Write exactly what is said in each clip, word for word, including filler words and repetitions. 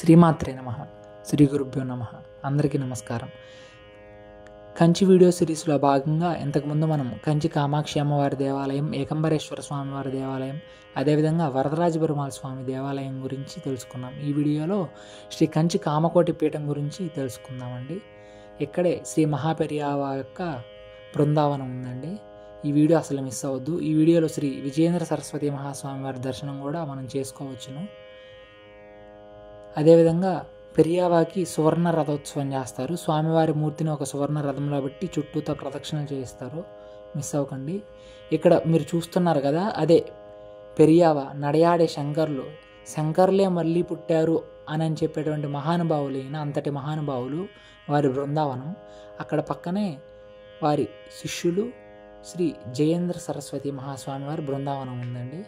శ్రీమాత్రే నమః. శ్రీ గురుభ్యో నమః. అందరికీ నమస్కారం. కంచి వీడియో సిరీస్లో భాగంగా ఇంతకుముందు మనం కంచి కామాక్షి అమ్మవారి దేవాలయం, ఏకంబరేశ్వర స్వామివారి దేవాలయం, అదేవిధంగా వరదరాజ పెరుమాళ్ స్వామి దేవాలయం గురించి తెలుసుకున్నాం. ఈ వీడియోలో శ్రీ కంచి కామకోటి పీఠం గురించి తెలుసుకుందామండి. ఇక్కడే శ్రీ మహాపెరియావ యొక్క బృందావనం ఉందండి. ఈ వీడియో అసలు మిస్ అవ్వద్దు. ఈ వీడియోలో శ్రీ విజయేంద్ర సరస్వతి మహాస్వామి వారి దర్శనం కూడా మనం చేసుకోవచ్చును. అదేవిధంగా పెరియావాకి సువర్ణ రథోత్సవం చేస్తారు. స్వామివారి మూర్తిని ఒక సువర్ణ రథంలో పెట్టి చుట్టూతో ప్రదక్షిణలు చేయిస్తారు. మిస్ అవ్వకండి. ఇక్కడ మీరు చూస్తున్నారు కదా, అదే పెరియావ నడయాడే శంకర్లు. శంకర్లే మళ్ళీ పుట్టారు అని అని చెప్పేటువంటి మహానుభావులైన అంతటి మహానుభావులు వారి బృందావనం. అక్కడ పక్కనే వారి శిష్యులు శ్రీ జయేంద్ర సరస్వతి మహాస్వామి వారి బృందావనం ఉందండి.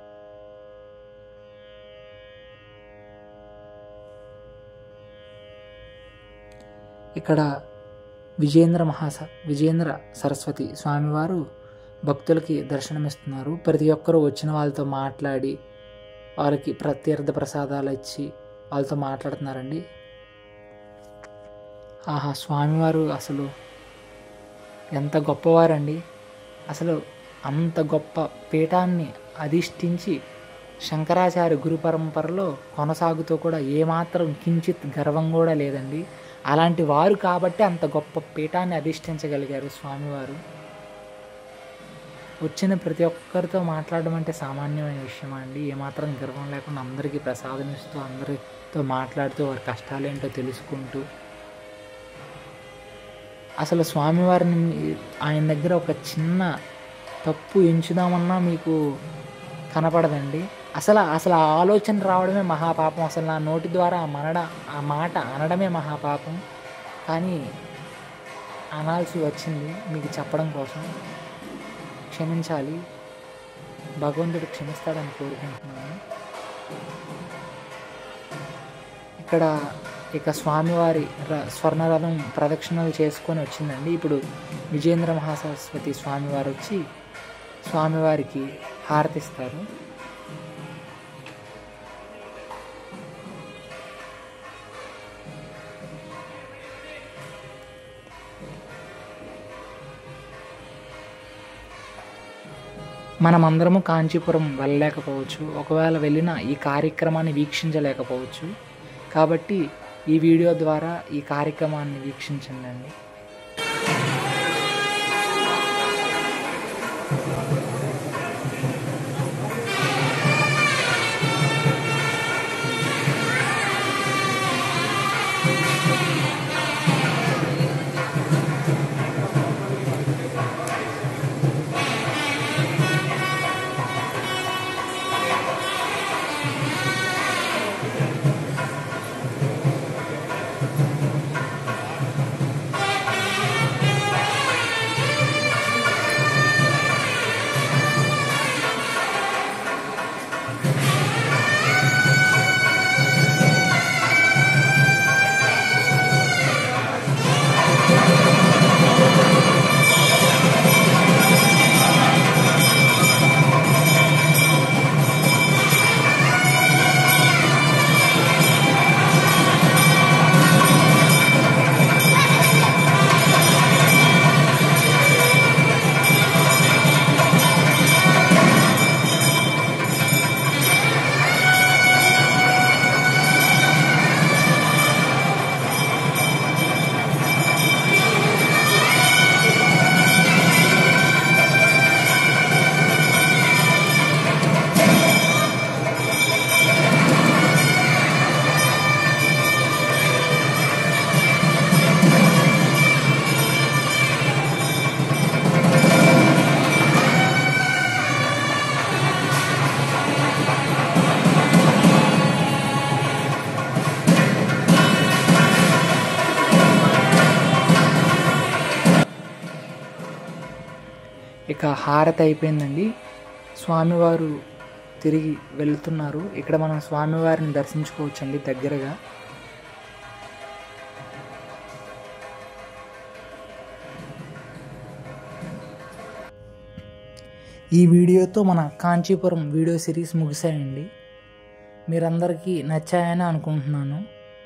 ఇక్కడ విజయేంద్ర మహాస విజయేంద్ర సరస్వతి స్వామివారు భక్తులకి దర్శనమిస్తున్నారు. ప్రతి ఒక్కరూ వచ్చిన వాళ్ళతో మాట్లాడి వాళ్ళకి ప్రత్యర్థ ప్రసాదాలు ఇచ్చి వాళ్ళతో మాట్లాడుతున్నారండి. ఆహా, స్వామివారు అసలు ఎంత గొప్పవారండి. అసలు అంత గొప్ప పీఠాన్ని అధిష్ఠించి శంకరాచార్య గురు పరంపరలో కొనసాగుతూ కూడా ఏమాత్రం కించిత్ గర్వం కూడా లేదండి. అలాంటి వారు కాబట్టి అంత గొప్ప పీఠాన్ని అధిష్ఠించగలిగారు స్వామివారు. వచ్చిన ప్రతి ఒక్కరితో మాట్లాడడం అంటే సామాన్యమైన విషయం అండి. ఏమాత్రం గర్వం లేకుండా అందరికీ ప్రసాదం ఇస్తూ, అందరితో మాట్లాడుతూ, వారి కష్టాలేంటో తెలుసుకుంటూ, అసలు స్వామివారిని ఆయన దగ్గర ఒక చిన్న తప్పు ఎంచుదామన్నా మీకు కనపడదండి. అసలు అసలు ఆ ఆలోచన రావడమే మహాపాపం. అసలు నా నోటి ద్వారా మనడ ఆ మాట అనడమే మహాపాపం. కానీ అనాల్సి వచ్చింది మీకు చెప్పడం కోసం. క్షమించాలి. భగవంతుడు క్షమిస్తాడని కోరుకుంటున్నాను. ఇక్కడ ఇక స్వామివారి ర స్వర్ణరథం ప్రదక్షిణలు చేసుకొని వచ్చిందండి. ఇప్పుడు విజయేంద్ర మహాసరస్వతి స్వామివారు వచ్చి స్వామివారికి హారతిస్తారు. మనమందరము కాంచీపురం వెళ్ళలేకపోవచ్చు. ఒకవేళ వెళ్ళినా ఈ కార్యక్రమాన్ని వీక్షించలేకపోవచ్చు. కాబట్టి ఈ వీడియో ద్వారా ఈ కార్యక్రమాన్ని వీక్షించండి. ఇక హారతి అయిపోయిందండి. స్వామివారు తిరిగి వెళ్తున్నారు. ఇక్కడ మనం స్వామివారిని దర్శించుకోవచ్చండి దగ్గరగా. ఈ వీడియోతో మన కాంచీపురం వీడియో సిరీస్ ముగిసాయండి. మీరందరికీ నచ్చాయని అనుకుంటున్నాను.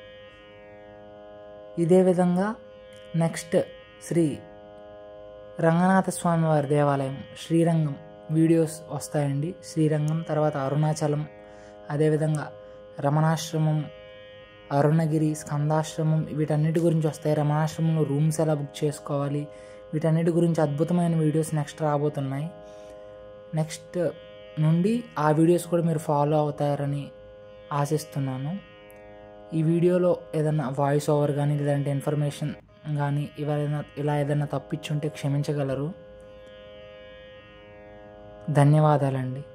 ఇదే విధంగా నెక్స్ట్ శ్రీ రంగనాథ స్వామి వారి దేవాలయం శ్రీరంగం వీడియోస్ వస్తాయండి. శ్రీరంగం తర్వాత అరుణాచలం, అదేవిధంగా రమణాశ్రమం, అరుణగిరి, స్కందాశ్రమం వీటన్నిటి గురించి వస్తాయి. రమణాశ్రమంలో రూమ్స్ ఎలా బుక్ చేసుకోవాలి వీటన్నిటి గురించి అద్భుతమైన వీడియోస్ నెక్స్ట్ రాబోతున్నాయి. నెక్స్ట్ నుండి ఆ వీడియోస్ కూడా మీరు ఫాలో అవుతారని ఆశిస్తున్నాను. ఈ వీడియోలో ఏదైనా వాయిస్ ఓవర్ కానీ లేదంటే ఇన్ఫర్మేషన్ కానీ ఇవైనా ఇలా ఏదైనా తప్పిచ్చుంటే క్షమించగలరు. ధన్యవాదాలండి.